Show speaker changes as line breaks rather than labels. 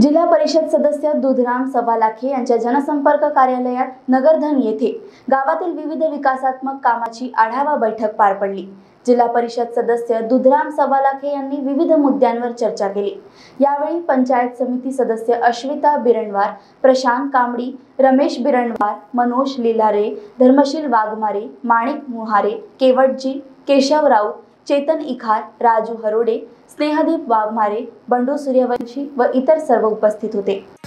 जिल्हा परिषद सदस्य दुधराम सवालाखे यांच्या जनसंपर्क कार्यालयात नगरधन येथे गावातील विविध विकासात्मक कामाची आढावा बैठक पार पडली। जिल्हा परिषद सदस्य दुधराम सवालाखे यांनी विविध मुद्द्यांवर चर्चा केली। यावेळी पंचायत समिती सदस्य अश्विता बिरणवार, प्रशांत कामडी, रमेश बिरणवार, मनोज लिलारे, धर्मशील वाघमारे, माणिक मुहारे, केवटजी, केशव राऊत, चेतन इखार, राजू हरोडे, स्नेहदीप वाघमारे, बंडू सूर्यवंशी व इतर सर्व उपस्थित होते।